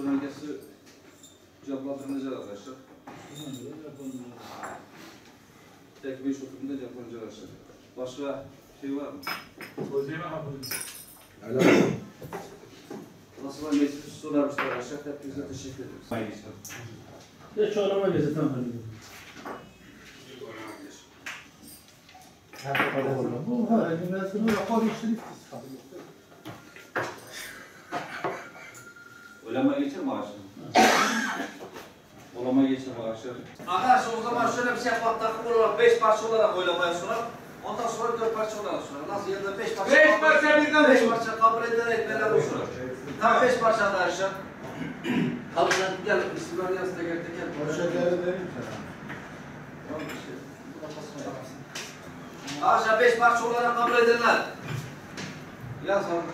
Sonrası cevaplandırılacak arkadaşlar. Tek 5 oturumda cevaplanacak arkadaşlar. Başka şey var mı? Nasıl var meclis sorarmışlar arkadaşlar. Hepinize teşekkür ederiz. Hayır inşallah. Geç oynama gezi tamam. Bu mesele rapor işini Oylama geçer mi arkadaşlar? Oylama geçer mi arkadaşlar? Arkadaşlar o zaman şöyle bir şey yapalım. Takım olarak 5 parça olarak oylamaya sunalım. Ondan sonra 4 parça olarak sunalım. Nasıl ya da 5 parça? 5 parça birden 5 parça kabul ederek beraber olsun. Tamam 5 parça arkadaşlar. Abi sen gel isimler yaz teker teker. Şekerleri vereyim sana. Arkadaşlar 5 parça olarak kabul ederler. Yaz abi.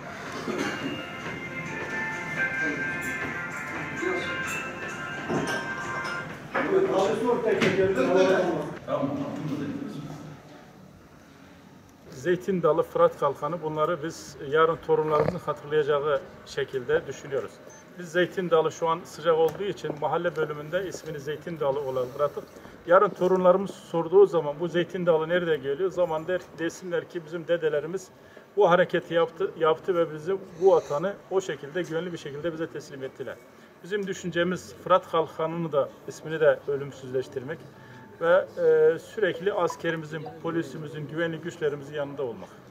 Zeytin Dalı, Fırat Kalkanı bunları biz yarın torunlarımızın hatırlayacağı şekilde düşünüyoruz. Biz Zeytin Dalı şu an sıcak olduğu için mahalle bölümünde ismini Zeytin Dalı olarak bıraktık. Yarın torunlarımız sorduğu zaman bu Zeytin Dalı nerede geliyor? Zaman desinler ki bizim dedelerimiz bu hareketi yaptı ve bizi bu vatanı o şekilde gönüllü bir şekilde bize teslim ettiler. Bizim düşüncemiz Fırat Kalkanı'nı da ismini de ölümsüzleştirmek ve sürekli askerimizin, polisimizin, güvenlik güçlerimizin yanında olmak.